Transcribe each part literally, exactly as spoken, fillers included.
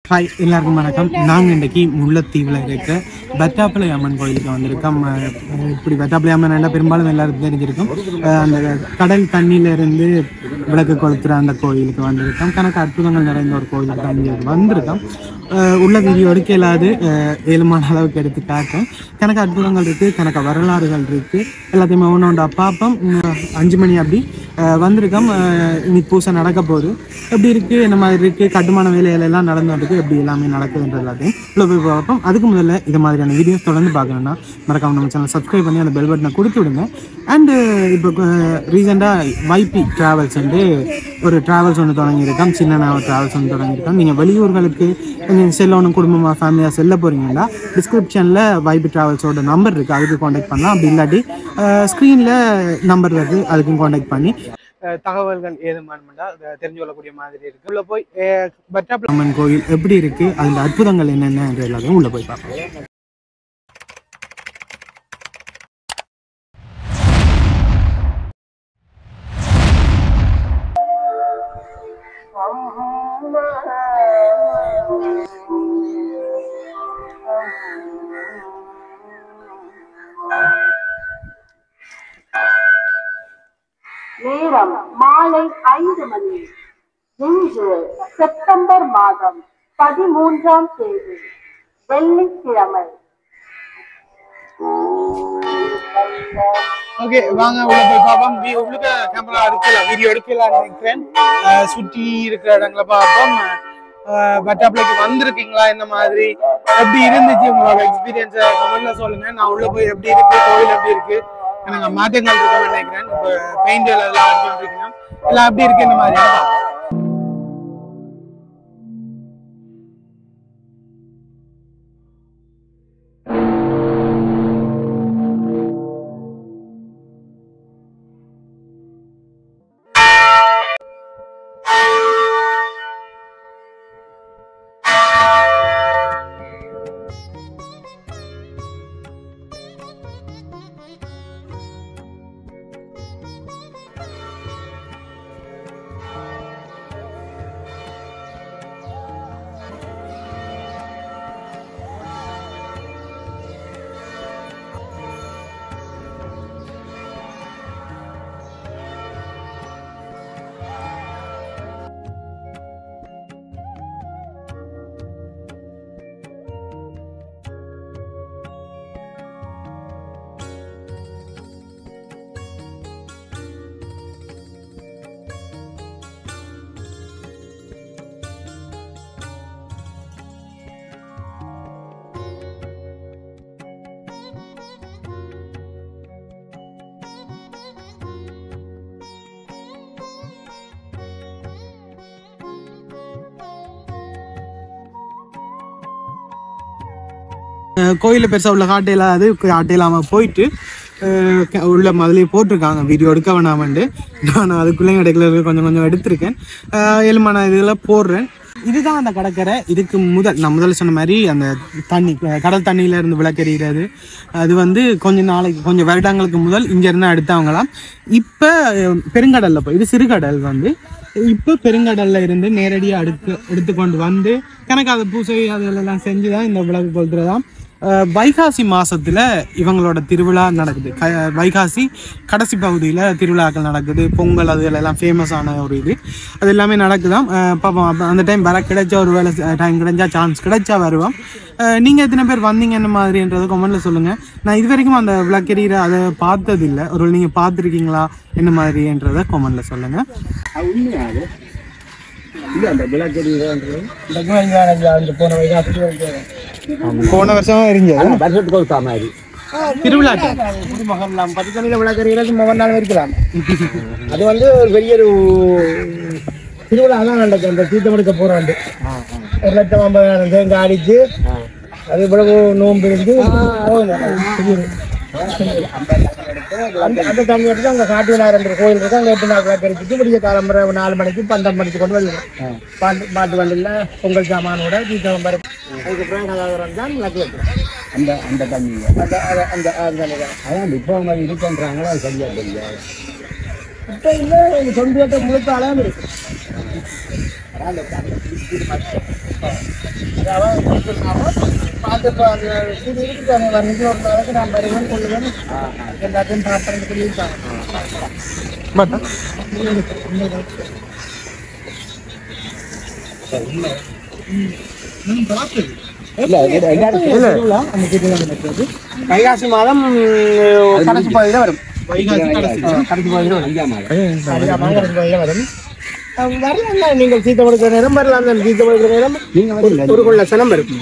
Hi எல்லாருக்கும் வணக்கம். நாங்கள் இன்றைக்கி முல்லைத்தீவில் இருக்க பட்டாப்பிளை அம்மன் கோயிலுக்கு வந்திருக்கோம். இப்படி பட்டாப்பிளை அம்மன் எல்லாம் பெரும்பாலும் எல்லாருக்கும் தெரிஞ்சிருக்கும். அந்த கடல் தண்ணியிலேருந்து விளக்கு கொளுத்துற அந்த கோயிலுக்கு வந்திருக்கோம். கணக்கு அற்புதங்கள் நிறைந்த ஒரு கோயிலுக்கு தான் இங்கே வந்திருக்கோம். உள்ள வீடியோ எடுக்க இல்லாது ஏழுமான அளவுக்கு எடுத்து காட்டும். கணக்கு அற்புதங்கள் இருக்குது, கணக்கு வரலாறுகள் இருக்குது. எல்லாத்தையுமே ஒன்று ஒன்றா பார்ப்போம். அஞ்சு மணி அப்படி வந்திருக்கோம். இனி பூசை நடக்க போகுது. எப்படி இருக்குது, என்ன மாதிரி இருக்குது, கட்டுமான வேலைகள் எல்லாம் நடந்துருக்கு, எப்படி எல்லாமே நடக்குதுன்றது எல்லாத்தையும் உள்ள போய் பார்ப்போம். அதுக்கு முதல்ல இது மாதிரியான வீடியோஸ் தொடர்ந்து பார்க்கணுன்னா மறக்காம நம்ம சேனல் சப்ஸ்கிரைப் பண்ணி அந்த பெல் பட்டனை கொடுத்து விடுங்க. அண்டு இப்போ ரீசெண்டாக வைபி ட்ராவல்ஸ் வந்து ஒரு ட்ராவல்ஸ் ஒன்று தொடங்கியிருக்கோம். சின்ன ட்ராவல்ஸ் ஒன்று தொடங்கியிருக்கோம். நீங்கள் வெளியூர்களுக்கு கொஞ்சம் செல்லணும், குடும்பமாக ஃபேமிலியாக செல்ல போகிறீங்கன்னா டிஸ்கிரிப்ஷனில் வைபி ட்ராவல்ஸோட நம்பர் இருக்குது, அதுக்கு காண்டாக்ட் பண்ணலாம். அப்படி இல்லாட்டி ஸ்க்ரீனில் நம்பர் இருக்குது, அதுக்கும் காண்டாக்ட் பண்ணி தகவல்கள் ஏதுமானமெண்டா தெரிஞ்சு கொள்ளக்கூடிய மாதிரி இருக்கு. உள்ள போய் பட்டாப்பிளை அம்மன் கோயில் எப்படி இருக்கு, அந்த அற்புதங்கள் என்னென்ன என்ற எல்லாத்தையும் உள்ள போய் பார்ப்போம். நேரம் மாலை ஐந்து மணி. இன்று செப்டம்பர் மாதம் பதிமூன்றாம் தேதி வெள்ளிக்கிழமை. ஓகே, வாங்க உள்ள போய் பார்ப்போம். உள்ளுக்க கேமரா எடுக்கலாம், வீடியோ எடுக்கலாம் நினைக்கிறேன். சுற்றி இருக்கிற இடங்களை பார்ப்போம். பட்டாப்பிளைக்கு வந்திருக்கீங்களா, என்ன மாதிரி எப்படி இருந்துச்சு உங்களோட எக்ஸ்பீரியன்ஸை முதல்ல சொல்லுங்க. நான் உள்ள போய் எப்படி இருக்கு, கோவில் எப்படி இருக்கு, எனக்கு மாற்றங்கள் இருக்குன்னு நினைக்கிறேன். இப்போ பெயிண்ட் எல்லாம் அடிச்சுட்டு எல்லாம் எப்படி இருக்கு, இந்த மாதிரி கோயில பெருசாக உள்ள காட்டையில அது காட்டையிலாம போயிட்டு உள்ள முதலே போட்டிருக்காங்க வீடியோ எடுக்க வேணாமண்டு. நான் அதுக்குள்ளே இடையில கொஞ்சம் கொஞ்சம் எடுத்திருக்கேன். ஏழுமான இதில் போடுறேன். இதுதான் அந்த கடற்கரை. இதுக்கு முதல் நான் முதல்ல சொன்ன மாதிரி அந்த தண்ணி கடல் தண்ணியில இருந்து விளக்கெறிகிறது அது வந்து கொஞ்சம் நாளைக்கு கொஞ்சம் வருடங்களுக்கு முதல் இங்கேருந்து எடுத்தவங்களாம். இப்போ பெருங்கடலில் போய் இது சிறுகடல் வந்து இப்போ பெருங்கடல்ல இருந்து நேரடியாக எடுத்து எடுத்துக்கொண்டு வந்து கணக்கு அதை பூசை அதெல்லாம் செஞ்சு தான் இந்த விளக்கு கொளுத்துறதாம். வைகாசி மாதத்தில் இவங்களோட திருவிழா நடக்குது. க வைகாசி கடைசி பகுதியில் திருவிழாக்கள் நடக்குது. பொங்கல் அது எல்லாம் ஃபேமஸான ஒரு இது அது எல்லாமே நடக்குதாம். பார்ப்போம், அந்த டைம் வர கிடைச்சா ஒரு வேலை டைம் கிடைச்சா சான்ஸ் கிடைச்சா வருவோம். நீங்கள் எத்தனை பேர் வந்தீங்க என்ன மாதிரின்றதை கமெண்ட்டில் சொல்லுங்கள். நான் இது வரைக்கும் அந்த விளக்கெறிகிற அதை பார்த்ததில்லை. ஒரு நீங்கள் பார்த்துருக்கீங்களா என்ன மாதிரின்றதை கமெண்ட்டில் சொல்லுங்கள். போன வருஷம் எரிஞ்சது திருவிழா பத்து தண்ணியில விளக்கறிகிறது ஒவ்வொரு நாளும் இருக்கலாம். அது வந்து ஒரு பெரிய ஒரு திருவிழா தான் நடக்கும். அந்த தீர்த்தம் எடுக்க போறாண்டு ஒரு லட்சம் ஐம்பதாயிரம் தேங்காய் அடிச்சு அது இவ்வளவு நோம்பு இருந்து அந்த தண்ணி எடுத்து அங்கே காட்டு விநாயகர் கோயில் இருக்கு. அங்கே எட்டு நாள் விளக்கரிச்சுட்டு விடிய காலம்பரை நாலு மணிக்கு பன்னெண்டு மணிக்கு கொண்டு வருவோம். பாட்டு மாட்டு வண்டியில் பொங்கல் சாமானோட தீர்த்தம் பருப்பு அதுக்கப்புறம் கதாகரம் தான் விளக்கு வைக்கிறோம். அந்த அந்த தண்ணி அந்த அந்த அதான் இப்போ அவங்க இது பண்ணுறாங்களோ அது சரியாக தெரியாது. இப்போ இல்லை சொந்த முழுக்க அழகாக இருக்கு. பார்த்து இது இருக்குதானே வந்து ஒரு நாளைக்கு நான் வருவேன் கொள்ளுவேன் எல்லாத்தையும் பார்த்து சொல்லியிருக்காங்க. வைகாசி மாதம் கடைசி பகுதியில் வரும். கடைசி பகுதியில் வரும். வரலாம், நீங்கள் சீத்த கொடுக்கிற நேரம் வரலாம். சீத்த கொடுக்கிற நேரம் ஒரு கொள்ள சனம் வரும்.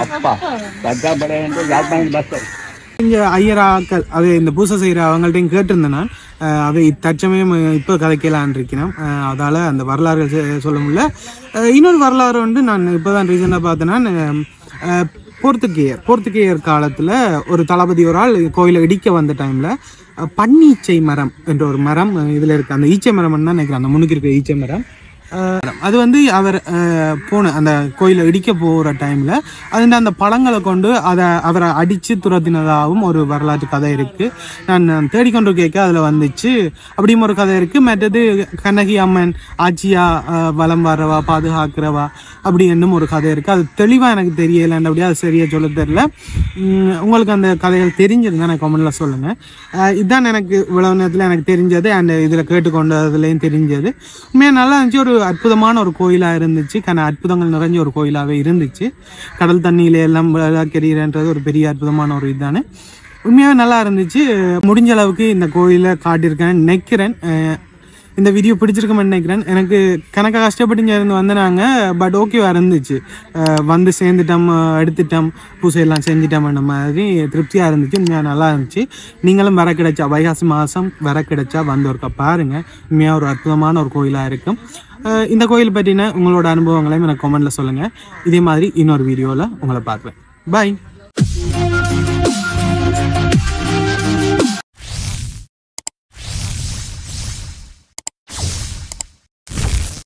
இங்கே ஐயராக்கள் அவை இந்த பூசை செய்கிற அவங்கள்ட்டையும் கேட்டிருந்தேன் நான். அவை தற்சமயம் இப்போ கதைக்கலான் இருக்கிறேன். அதால் அந்த வரலாறுகள் சொல்ல முடியல. இன்னொரு வரலாறு வந்து நான் இப்போ தான் ரீசெண்டாக பார்த்தேன்னா, போர்த்துகேயர் போர்த்துகேயர் காலத்தில் ஒரு தளபதி ஒரு ஆள் கோயிலை இடிக்க வந்த டைமில் பன்னீச்சை மரம் என்ற ஒரு மரம் இதில் இருக்குது. அந்த ஈச்சை மரம்னு தான் நினைக்கிறேன், அந்த முன்னுக்கு இருக்கிற ஈச்சை மரம். அது வந்து அவர் போன அந்த கோயிலை இடிக்க போகிற டைமில் அதுண்ட அந்த பழங்களை கொண்டு அதை அவரை அடித்து துரத்தினதாகவும் ஒரு வரலாற்று கதை இருக்குது. நான் தேடிக்கொண்டு கேட்க அதில் வந்துச்சு அப்படியும் ஒரு கதை இருக்குது. மற்றது கண்ணகி அம்மன் ஆட்சியா வலம் வர்றவா பாதுகாக்கிறவா அப்படி என்னும் ஒரு கதை இருக்குது. அது தெளிவாக எனக்கு தெரியலைன்னு அப்படியே அது சரியாக சொல்ல தெரியல. உங்களுக்கு அந்த கதைகள் தெரிஞ்சிருந்தா எனக்கு கமெண்ட்டில் சொல்லுங்கள். இதுதான் எனக்கு இவ்வளவு நேரத்தில் எனக்கு தெரிஞ்சது. அண்ட் இதில் கேட்டுக்கொண்டதுலேயும் தெரிஞ்சது. உண்மையாக நல்லா இருந்துச்சு. ஒரு அற்புதமான ஒரு கோயிலாக இருந்துச்சு. கன அற்புதங்கள் நிறைஞ்ச ஒரு கோயிலாகவே இருந்துச்சு. கடல் தண்ணியில எல்லாம் கெரியன்றது ஒரு பெரிய அற்புதமான ஒரு இதுதானே. உண்மையாகவே நல்லா இருந்துச்சு. முடிஞ்ச அளவுக்கு இந்த கோயிலை காட்டியிருக்கேன் நினைக்கிறேன். இந்த வீடியோ பிடிச்சிருக்கோம்னு நினைக்கிறேன். எனக்கு கணக்காக கஷ்டப்பட்டு இங்கே இருந்து வந்தனாங்க. பட் ஓகேவா இருந்துச்சு. வந்து சேர்ந்துட்டோம், எடுத்துட்டோம், பூசையெல்லாம் செஞ்சுட்டோம்ன்ற மாதிரி திருப்தியாக இருந்துச்சு. உண்மையாக நல்லா இருந்துச்சு. நீங்களும் வர கிடைச்சா வைகாசி மாதம் வர கிடைச்சா வந்து ஒருக்கா பாருங்கள். உண்மையாக ஒரு அற்புதமான ஒரு கோயிலாக இருக்கும். இந்த கோயில் பற்றின உங்களோட அனுபவங்களையும் எனக்கு கமெண்ட்டில் சொல்லுங்கள். இதே மாதிரி இன்னொரு வீடியோவில் உங்களை பார்க்குறேன். பாய்.